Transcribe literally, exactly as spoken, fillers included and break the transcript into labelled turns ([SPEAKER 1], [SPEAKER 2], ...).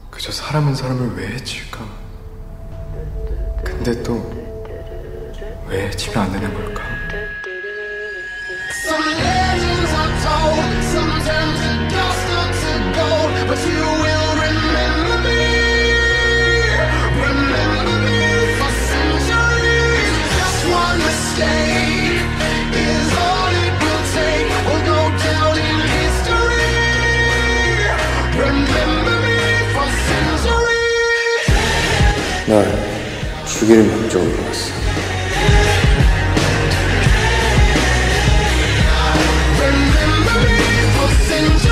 [SPEAKER 1] 그저 사람은 사람을 왜 해칠까? 근데 또 왜 해치면 안 되는 걸까?
[SPEAKER 2] Some legends are told, some turn to dust or to gold, but you will remember me, remember me for centuries. Just one mistake is all it will take. We'll go down in history. Remember me for centuries.
[SPEAKER 3] 날 죽이는 목적으로 왔어.
[SPEAKER 2] Remember me for centuries.